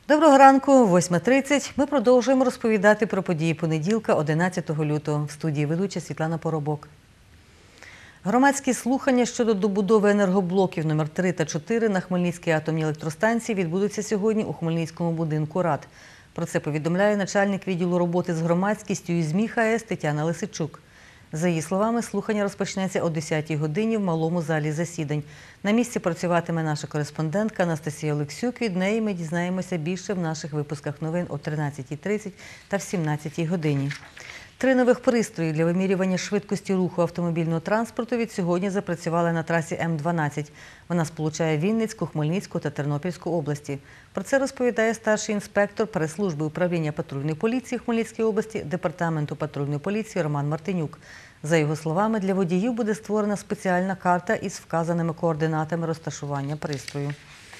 Доброго ранку, 8:30. Ми продовжуємо розповідати про події понеділка, 11 лютого. В студії ведуча Світлана Поробок. Громадські слухання щодо добудови енергоблоків номер 3 та 4 на Хмельницькій атомній електростанції відбудуться сьогодні у Хмельницькому будинку рад. Про це повідомляє начальник відділу роботи з громадськістю і ЗМІ ХАЕС Тетяна Лисичук. За її словами, слухання розпочнеться о 10-й годині в малому залі засідань. На місці працюватиме наша кореспондентка Анастасія Олексюк. Від неї ми дізнаємося більше в наших випусках новин о 13:30 та в 17-й годині. 3 нових пристрої для вимірювання швидкості руху автомобільного транспорту від сьогодні запрацювали на трасі М12. Вона сполучає Вінницьку, Хмельницьку та Тернопільську області. Про це розповідає старший інспектор прес-служби управління патрульної поліції Хмельницької області Департаменту патрульної поліції Роман Мартинюк. За його словами, для водіїв буде створена спеціальна карта із вказаними координатами розташування пристрою.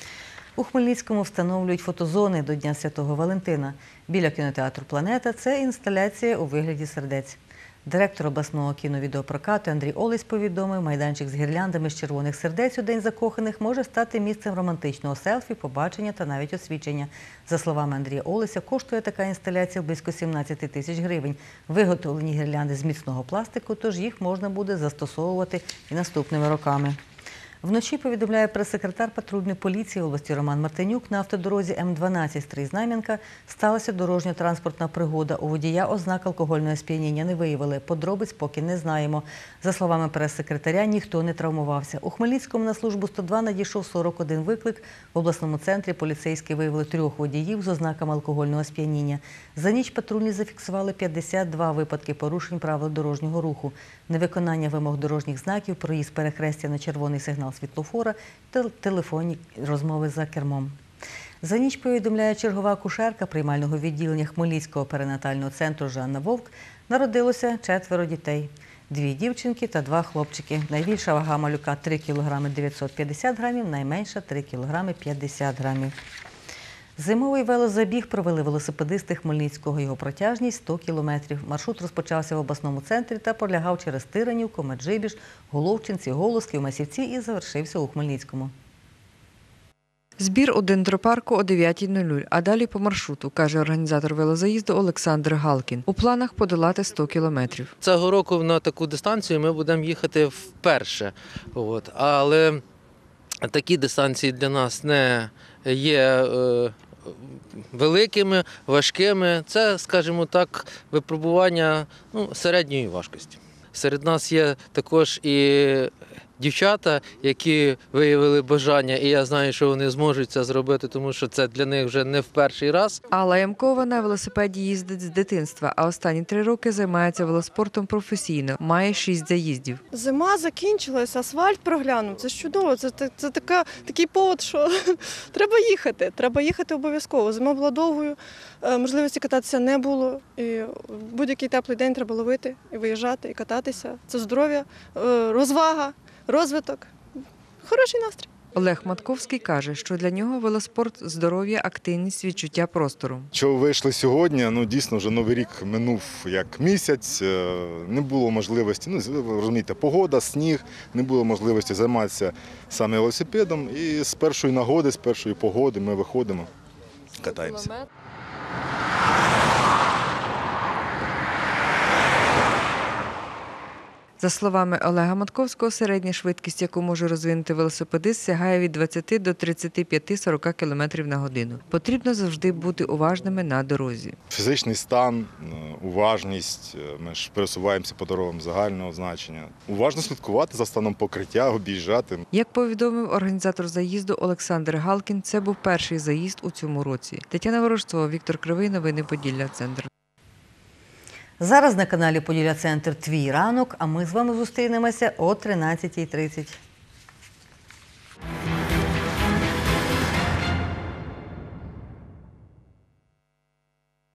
У Хмельницькому встановлюють фотозони до Дня Святого Валентина. Біля кінотеатру «Планета» – це інсталяція у вигляді сердець. Директор обласного кіновідеопрокату Андрій Олесь повідомив, майданчик з гірляндами з червоних сердець у День закоханих може стати місцем романтичного селфі, побачення та навіть освідчення. За словами Андрія Олеся, коштує така інсталяція близько 17 тисяч гривень. Виготовлені гірлянди з міцного пластику, тож їх можна буде застосовувати і наступними роками. Вночі, повідомляє прес-секретар патрульної поліції області Роман Мартинюк, на автодорозі М12 Стрий-Знам'янка сталася дорожньо-транспортна пригода. У водія ознак алкогольного сп'яніння не виявили. Подробиць поки не знаємо. За словами прес-секретаря, ніхто не травмувався. У Хмельницькому на службу 102 надійшов 41 виклик. В обласному центрі поліцейські виявили 3 водіїв з ознаками алкогольного сп'яніння. За ніч патрульні зафіксували 52 випадки порушень правил дорожнього руху. Невиконання вимог дорожніх знаків, проїзд перехрестя на червоний сигнал світлофора та телефонні розмови за кермом. За ніч, повідомляє чергова акушерка приймального відділення Хмельницького перинатального центру Жанна Вовк, народилося 4 дітей. 2 дівчинки та 2 хлопчики. Найбільша вага малюка – 3 кг 950 грамів, найменша – 3 кг 50 грамів. Зимовий велозабіг провели велосипедисти Хмельницького. Його протяжність – 100 кілометрів. Маршрут розпочався в обласному центрі та пролягав через Тиранівку, Меджибіж, Головчинці, Голосків, Масівці і завершився у Хмельницькому. Збір у дендропарку о 9:00, а далі по маршруту, каже організатор велозаїзду Олександр Галкін. У планах подолати 100 кілометрів. Цього року на таку дистанцію ми будемо їхати вперше. Але такі дистанції для нас не є великими, важкими. Це, скажімо так, випробування середньої важкості. Серед нас є також і дівчата, які виявили бажання, і я знаю, що вони зможуть це зробити, тому що це для них вже не в перший раз. Алла Ямкова на велосипеді їздить з дитинства, а останні 3 роки займається велоспортом професійно, має 6 заїздів. Зима закінчилась, асфальт проглянув, це ж чудово, це такий повод, що треба їхати обов'язково. Зима була довгою, можливості кататися не було, і будь-який теплий день треба ловити і виїжджати, і кататися. Це здоров'я, розвага, розвиток, хороший настрій. Олег Матковський каже, що для нього велоспорт – здоров'я, активність, відчуття простору. Що вийшли сьогодні, дійсно вже Новий рік минув як місяць, не було можливості, ви розумієте, погода, сніг, не було можливості займатися саме велосипедом. І з першої нагоди, з першої погоди ми виходимо, катаємося. За словами Олега Матковського, середня швидкість, яку може розвинути велосипедист, сягає від 20 до 35-40 км на годину. Потрібно завжди бути уважними на дорозі. Фізичний стан, уважність, ми ж пересуваємося по дорогам загального значення. Уважно слідкувати за станом покриття, об'їжджати. Як повідомив організатор заїзду Олександр Галкін, це був перший заїзд у цьому році. Тетяна Ворожцова, Віктор Кривий, новини Поділля Центр. Зараз на каналі Поділля Центр «Твій ранок», а ми з вами зустрінемося о 13:30.